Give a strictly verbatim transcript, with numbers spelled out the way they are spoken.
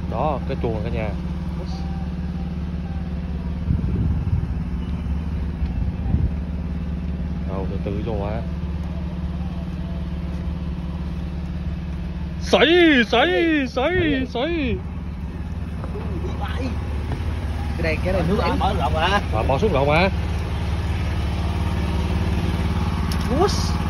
Đó, cái chuồng cả nhà. Đâu, từ từ cho quá. Sấy, sấy, sấy, sấy. Cái này cái này nước ấm mở rộng à. Bỏ xuống rộng mà. Út.